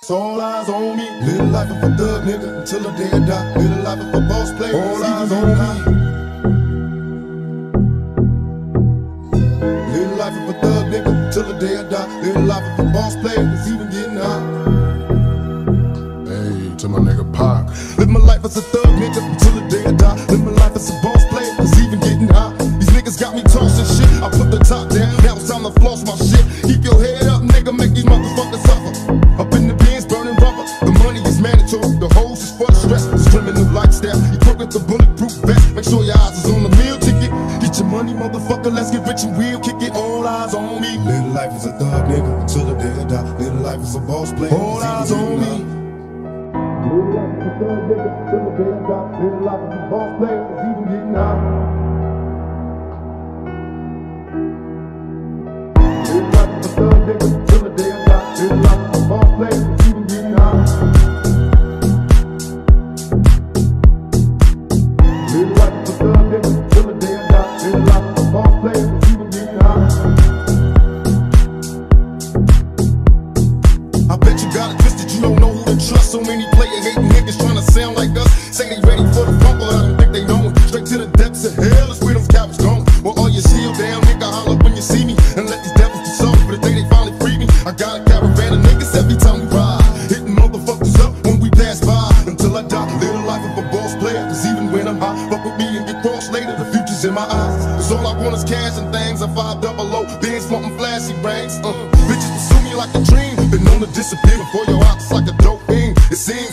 It's all eyes on me. Live life of a thug nigga until the day I die. Live life of a boss player. All eyes on me. Live life of a thug nigga till the day I die. Live life of a boss player, it's even getting hot. Hey, to my nigga Pac. Live my life as a thug nigga till the day I die. Live my life as a boss player, it's even getting hot. These niggas got me tossing shit. I put the top down, now it's time to floss my shit. Keep your head up, nigga, make these motherfuckers suffer. Up in the bins, burning rubber. The money is mandatory, the hoes is for the stress. It's criminal lifestyle, you put with the bulletproof vest. Make sure your eyes is on the meal ticket. Get your money, motherfucker, let's get rich and real. Kick it, all eyes on me. Live life as a thug nigga until the day I die. Live life as a boss player, all eyes on me. Live life as a thug nigga till the day I die. Live life as a boss player, it's even getting hot. Live life as a thug nigga till the day I die. Live life as a boss player, it's even getting hot. Live life as a thug nigga till the day I die. Live life as a boss player, it's even getting hot. I bet you got it twisted, you don't know who to trust. So many player-hating niggas tryna sound like us. Say they ready for the funk, but I don't think they know it. Straight to the depths of hell is where them cowards going. Well, all your shield down, nigga, holler when you see me. And let these devils be sorry for the day they finally free me. I got a caravan of niggas every time we ride, hitting motherfuckers up when we pass by. Until I die, live the life of a boss player. Cause even when I'm high, fuck with me and get crossed later. The future's in my eyes, cause all I want is cash and things. I 500, bands wanting flashy rings. Bitches pursue me like a dream. Been known to disappear before your eyes like a dope fiend. It seems